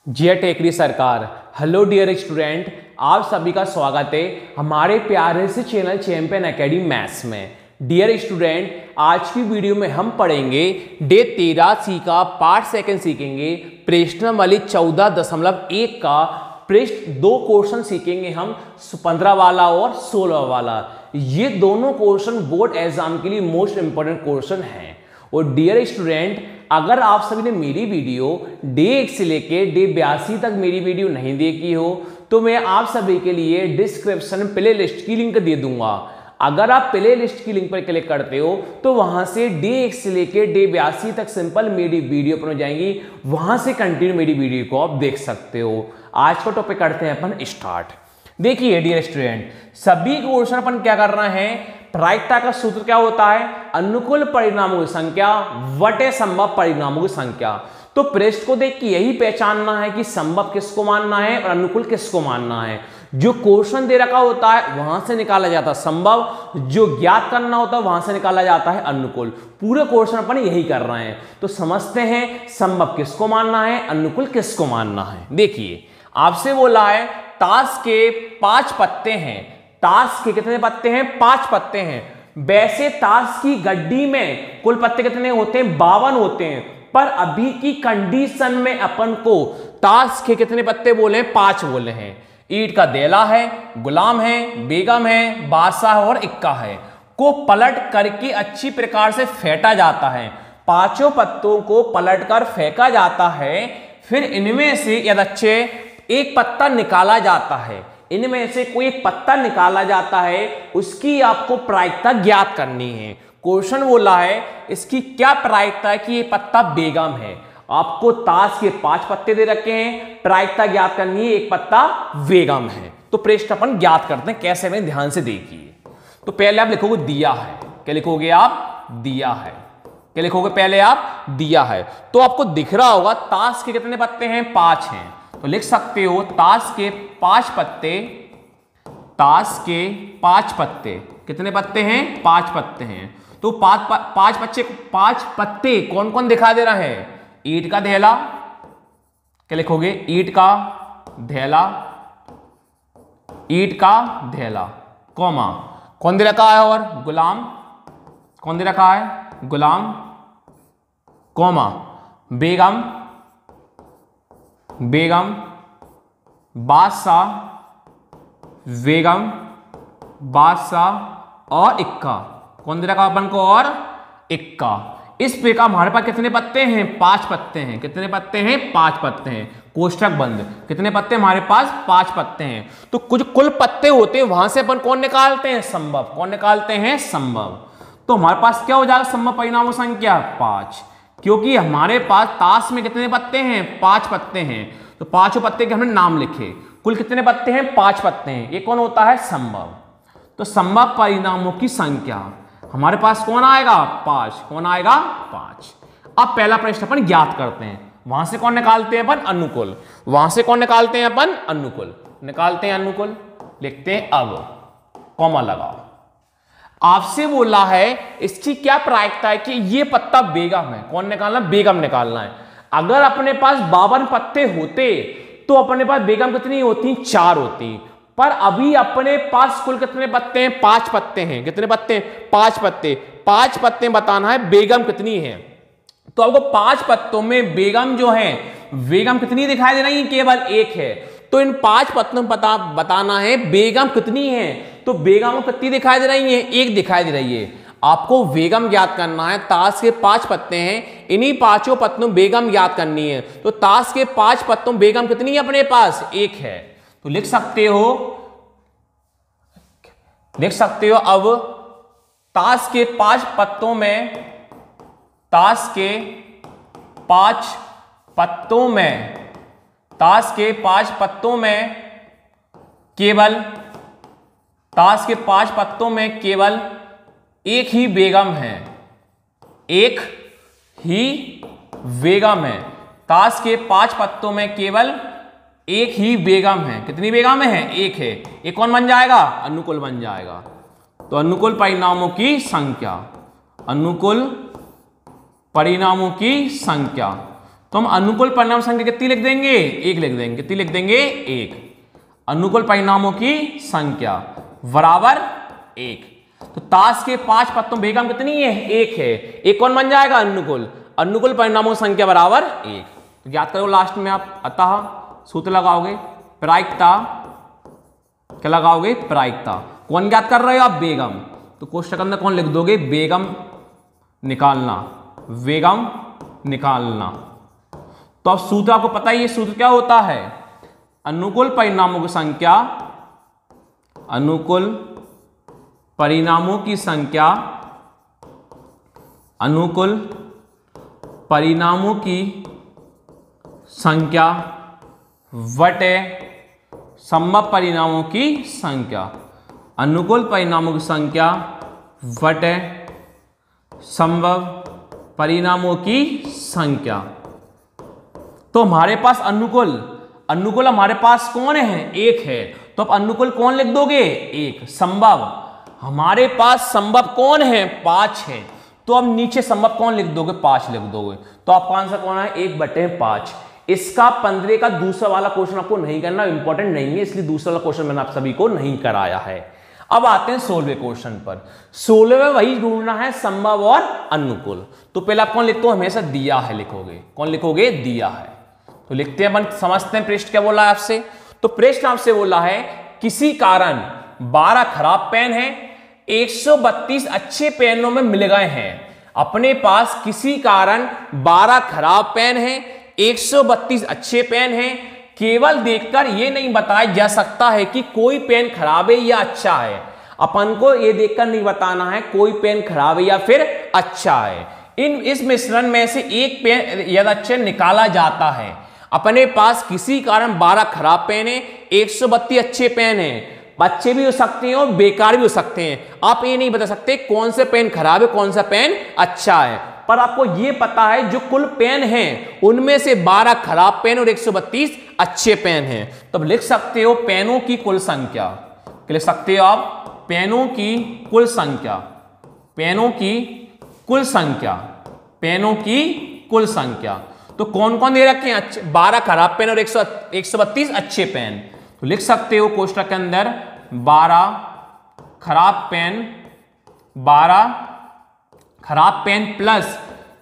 जय टेकरी सरकार। Hello dear student, आप सभी का स्वागत है हमारे प्यारे से चैनल चैंपियन एकेडमी मैथ्स में। डियर स्टूडेंट, आज की वीडियो में हम पढ़ेंगे डे 13C का पार्ट सेकंड सीखेंगे। प्रश्नावली 14.1 का पृष्ठ 2 क्वेश्चन सीखेंगे हम, 15 वाला और 16 वाला। ये दोनों क्वेश्चन बोर्ड एग्जाम के लिए मोस्ट इंपोर्टेंट क्वेश्चन हैं। और डियर स्टूडेंट, अगर आप सभी ने मेरी वीडियो डे 1 से लेके डे 82 तक मेरी वीडियो नहीं देखी हो तो मैं आप सभी के लिए डिस्क्रिप्शन प्ले लिस्ट की लिंक दे दूंगा। अगर आप प्ले लिस्ट की लिंक पर क्लिक करते हो तो वहां से डे 1 से लेके डे 82 तक सिंपल मेरी वीडियो पर जाएंगी, वहां से कंटिन्यू मेरी वीडियो को आप देख सकते हो। आज का टॉपिक करते हैं अपन स्टार्ट। देखिए डियर स्टूडेंट, सभी क्वेश्चन अपन क्या करना है, प्रायिकता का सूत्र क्या होता है, अनुकूल परिणामों की संख्या वटे संभव परिणामों की संख्या। तो पृष्ठ को देख के यही पहचानना है कि संभव किसको मानना है और अनुकूल किसको मानना है। जो क्वेश्चन दे रखा होता है वहां से निकाला जाता है संभव, जो ज्ञात करना होता है वहां से निकाला जाता है अनुकूल। पूरे क्वेश्चन अपन यही कर रहे हैं। तो समझते हैं संभव किसको मानना है, अनुकूल किसको मानना है। देखिए आपसे बोला है ताश के 5 पत्ते हैं। ताश के कितने पत्ते हैं, 5 पत्ते हैं। वैसे ताश की गड्डी में कुल पत्ते कितने होते हैं, 52 होते हैं। पर अभी की कंडीशन में अपन को ताश के कितने पत्ते बोले हैं, 5 बोले हैं। ईंट का देला है, गुलाम है, बेगम है, बादशाह और इक्का है को पलट करके अच्छी प्रकार से फेंटा जाता है। 5 पत्तों को पलट कर फेंका जाता है। फिर इनमें से यदच्छे एक पत्ता निकाला जाता है। इनमें से कोई एक पत्ता निकाला जाता है, उसकी आपको प्रायिकता ज्ञात करनी है। क्वेश्चन बोला है इसकी क्या प्रायिकता है कि ये पत्ता बेगम है। आपको ताश के 5 पत्ते दे रखे हैं, प्रायिकता ज्ञात करनी है, एक पत्ता बेगम है। तो पृष्ठ अपन ज्ञात करते हैं कैसे में, ध्यान से देखिए। तो पहले आप लिखोगे दिया है। क्या लिखोगे आप, दिया है। क्या लिखोगे पहले आप, दिया है। तो आपको दिख रहा होगा ताश के कितने पत्ते हैं, 5 हैं। तो लिख सकते हो ताश के 5 पत्ते, ताश के 5 पत्ते कितने पत्ते हैं, 5 पत्ते हैं। तो 5 पत्ते कौन कौन दिखा दे रहे हैं, ईंट का धेला। क्या लिखोगे, ईंट का धेला, ईंट का धेला, कौमा कौन दे रखा है, और गुलाम कौन दे रखा है, गुलाम, कौमा बेगम, बेगम, बादशाह, बेगम, बादशाह और इक्का कौन दे रखा अपन को, और इक्का। इस प्रकार हमारे पास कितने पत्ते हैं, 5 पत्ते हैं। कितने पत्ते हैं, 5 पत्ते हैं। कोष्ठक बंद। कितने पत्ते हमारे पास, 5 पत्ते हैं। तो कुछ कुल पत्ते होते हैं, वहां से अपन कौन निकालते हैं, संभव। कौन निकालते हैं, संभव। तो हमारे पास क्या हो जाएगा, संभव परिणामों संख्या 5। क्योंकि हमारे पास ताश में कितने पत्ते हैं, 5 पत्ते हैं। तो 5 पत्ते के हमने नाम लिखे। कुल कितने पत्ते हैं, 5 पत्ते हैं। ये कौन होता है, संभव। तो संभव परिणामों की संख्या हमारे पास कौन आएगा, 5। कौन आएगा, 5। अब पहला प्रश्न अपन ज्ञात करते हैं। वहां से कौन निकालते हैं अपन, अनुकूल। वहां से कौन निकालते हैं अपन, अनुकूल। निकालते हैं अनुकूल। लिखते हैं अब, कॉमा लगाओ। आपसे बोला है इसकी क्या प्रायिकता है कि ये पत्ता बेगम है। कौन निकालना, बेगम निकालना है। अगर अपने पास 52 पत्ते होते तो अपने पास बेगम कितनी होती, 4 होती। पर अभी अपने पास कुल कितने पत्ते हैं, 5 पत्ते हैं। कितने पत्ते हैं, 5 पत्ते। 5 पत्ते बताना है बेगम कितनी है। तो आपको 5 पत्तों में बेगम जो है, बेगम कितनी दिखाई दे रही है, केवल 1 है। तो इन 5 पत्तों में बताना है बेगम कितनी है। तो बेगम कितनी दिखाई दे रही है, 1 दिखाई दे रही है। आपको बेगम ज्ञात करना है। ताश के 5 पत्ते हैं, इन्हीं 5 पत्तों बेगम ज्ञात करनी है। तो ताश के 5 पत्तों बेगम कितनी है अपने पास, 1 है। तो लिख सकते हो अब ताश के 5 पत्तों में, ताश के 5 पत्तों में, ताश के 5 पत्तों में केवल, ताश के 5 पत्तों में केवल 1 ही बेगम है। 1 ही बेगम है। ताश के 5 पत्तों में केवल 1 ही बेगम है। कितनी बेगम है, 1 है। ये कौन बन जाएगा, अनुकूल बन जाएगा। तो अनुकूल परिणामों की संख्या, अनुकूल परिणामों की संख्या। तो हम अनुकूल परिणाम संख्या कितनी लिख देंगे? एक लिख देंगे। कितनी लिख देंगे? एक। अनुकूल परिणामों की संख्या बराबर एक। तो ताश के 5 पत्तों बेगम कितनी है? एक है। एक कौन बन जाएगा? अनुकूल। अनुकूल परिणामों की संख्या बराबर एक। तो याद करो लास्ट में आप अतः सूत्र लगाओगे प्रायिकता। क्या लगाओगे? प्रायिकता। कौन ज्ञात कर रहे हो आप? बेगम। तो कोष्ठक के अंदर कौन लिख दोगे? बेगम निकालना। बेगम निकालना। तो अब सूत्र आपको पता ही है, सूत्र क्या होता है? अनुकूल परिणामों की संख्या, अनुकूल परिणामों की संख्या, अनुकूल परिणामों की संख्या बटे संभव परिणामों की संख्या। अनुकूल परिणामों की संख्या बटे संभव परिणामों की संख्या। तो हमारे पास अनुकूल हमारे पास कौन है? एक है। तो अब अनुकूल कौन लिख दोगे? एक। संभव हमारे पास संभव कौन है? 5 है। तो अब नीचे संभव कौन लिख दोगे? 5 लिख दोगे। तो आपका आंसर कौन है? 1/5। इसका 15 का दूसरा वाला क्वेश्चन आपको नहीं करना, इंपॉर्टेंट नहीं है, इसलिए दूसरा वाला क्वेश्चन मैंने आप सभी को नहीं कराया है। अब आते हैं 16वें क्वेश्चन पर। 16वें वही ढूंढना है संभव और अनुकूल। तो पहले आप कौन लिखते हो? हमेशा दिया है लिखोगे। कौन लिखोगे? दिया है। तो लिखते हैं, अपन समझते हैं पृष्ठ क्या बोला है आपसे। तो पृष्ठ आपसे बोला है किसी कारण 12 खराब पेन है, 132 अच्छे पेनों में मिल गए हैं। अपने पास किसी कारण 12 खराब पेन है, 132 अच्छे पेन हैं। केवल देखकर यह नहीं बताया जा सकता है कि कोई पेन खराब है या अच्छा है। अपन को यह देखकर नहीं बताना है कोई पेन खराब है या फिर अच्छा है। इस मिश्रण में से एक पेन यदि अच्छा निकाला जाता है। अपने पास किसी कारण 12 खराब पेन है, 132 अच्छे पेन हैं। अच्छे भी हो सकते हैं और बेकार भी हो सकते हैं। आप ये नहीं बता सकते कौन से पेन खराब है कौन सा पेन अच्छा है, पर आपको ये पता है जो कुल पेन हैं उनमें से 12 खराब पेन और 132 अच्छे पेन हैं। तब लिख सकते हो पेनों की कुल संख्या। लिख सकते हो आप पेनों की कुल संख्या, पेनों की कुल संख्या, पेनों की कुल संख्या। तो कौन कौन दे रखे हैं? 12 खराब पेन और 132 अच्छे पेन। तो लिख सकते हो कोष्ठक के अंदर 12 खराब पेन, 12 खराब पेन प्लस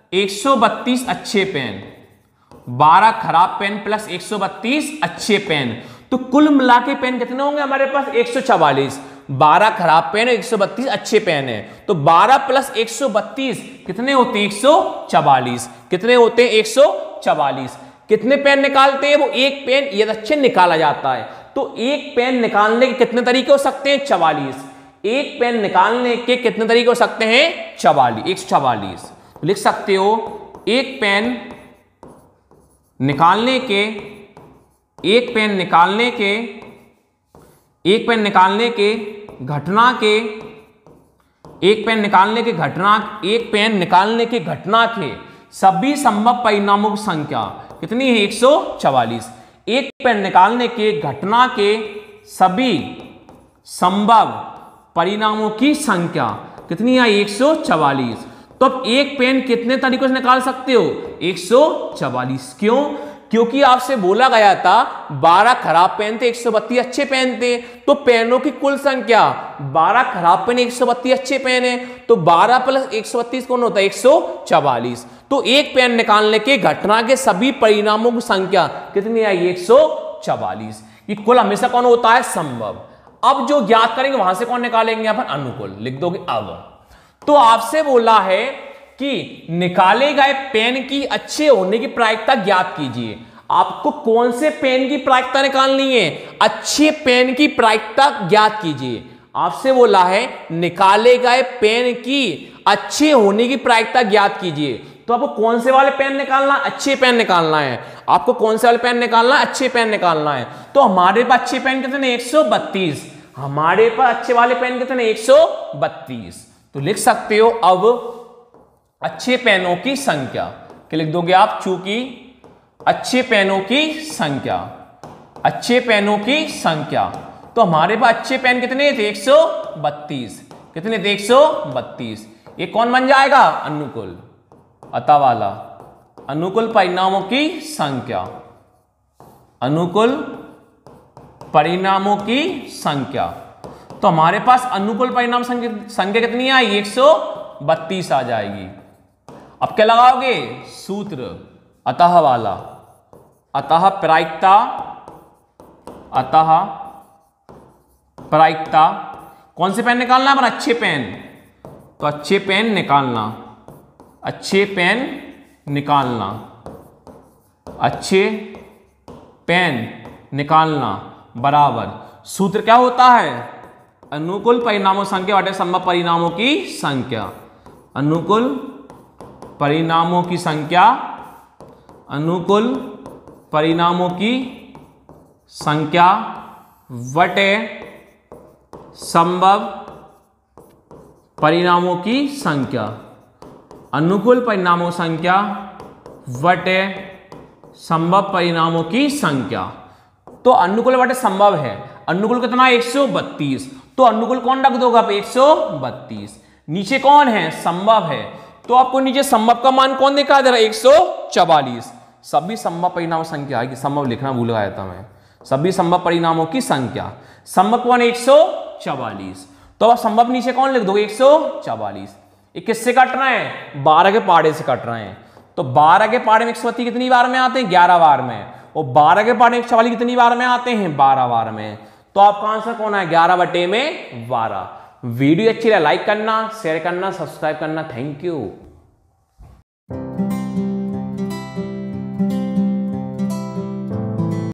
132 अच्छे पेन, 12 खराब पेन प्लस 132 अच्छे पेन। तो कुल मिला के पेन कितने होंगे हमारे पास? 144। 12 खराब पेन और 132 अच्छे पेन है, तो 12 प्लस 132 कितने होते हैं? 144। कितने होते हैं? 144। कितने पेन निकालते हैं? वो एक पेन यदि अच्छे निकाला जाता है। तो एक पेन निकालने के कितने तरीके हो सकते हैं? 44। एक पेन निकालने के कितने तरीके हो सकते हैं? 44, 144। लिख सकते हो एक पेन निकालने के, एक पेन निकालने के, एक पेन निकालने के घटना के, एक पेन निकालने के घटना, एक पेन निकालने के घटना के सभी संभव परिणामों की संख्या कितनी है? 144। एक पेन निकालने के घटना के सभी संभव परिणामों की संख्या कितनी है? 144। तो अब एक पेन कितने तरीकों से निकाल सकते हो? 144। क्यों? क्योंकि आपसे बोला गया था 12 खराब पेन थे, 132 अच्छे पेन थे। तो पेनों की कुल संख्या 12 खराब पेन, 132 अच्छे पेन है, तो 12 प्लस 132 कौन होता है? 144। तो एक पेन निकालने के घटना के सभी परिणामों की संख्या कितनी आई? 144। ये कुल हमेशा कौन होता है? संभव। अब जो ज्ञात करेंगे वहां से कौन निकालेंगे? अपन अनुकूल लिख दोगे। अब तो आपसे बोला है कि निकाले गए पेन की अच्छे होने की प्रायिकता ज्ञात कीजिए। आपको कौन से पेन की प्रायिकता निकालनी है? अच्छे पेन की प्रायिकता ज्ञात कीजिए। आपसे बोला है निकाले गए पेन की अच्छे होने की प्रायिकता ज्ञात कीजिए। तो आपको कौन से वाले पेन निकालना? अच्छे पेन निकालना है। आपको कौन से वाले पेन निकालना है? अच्छे पेन निकालना है। तो हमारे पास अच्छे पेन कितने? 132। हमारे पास अच्छे वाले पेन कितने? 132। तो लिख सकते हो अब अच्छे पेनों की संख्या। क्या लिख दोगे आप? चूंकि अच्छे पेनों की संख्या, अच्छे पेनों की संख्या। तो हमारे पास अच्छे पेन कितने थे? 132। कितने थे? 132। ये कौन बन जाएगा? अनुकूल। अतः वाला अनुकूल परिणामों की संख्या, अनुकूल परिणामों की संख्या। तो हमारे पास अनुकूल परिणाम संख्या कितनी आई? 132 आ जाएगी। अब क्या लगाओगे? सूत्र अतः वाला, अतः प्रायिकता, अतः प्रायिकता। कौन से पेन निकालना है? अच्छे पेन, तो अच्छे पेन निकालना, अच्छे पेन निकालना, अच्छे पेन निकालना बराबर सूत्र क्या होता है? अनुकूल परिणामों संख्या बटे संभव परिणामों की संख्या, अनुकूल परिणामों की संख्या, अनुकूल परिणामों की संख्या बटे संभव परिणामों की संख्या, अनुकूल परिणामों संख्या बटे संभव परिणामों की संख्या। तो अनुकूल बटे संभव है, अनुकूल कितना? 132। तो अनुकूल कौन रख दोगे आप? 132। नीचे कौन है? संभव है, तो आपको नीचे संभव का मान कौन दिखा दे रहा है? 144। सभी संभव परिणाम संख्या है कि संभव लिखना भूल गया था मैं, सभी संभव परिणामों की संख्या, संभव कौन? 144। तो अब संभव नीचे कौन लिख दोगे? 144। ये किससे कट रहे हैं? 12 के पहाड़े से कट रहे हैं। तो 12 के पहाड़े में 132 कितनी बार में आते हैं? 11 बार में। और 12 के पहाड़े में 144 कितनी बार में आते हैं? 12 बार में। तो आपका आंसर कौन है? 11/12। वीडियो अच्छी लगे लाइक करना, शेयर करना, सब्सक्राइब करना। Thank you.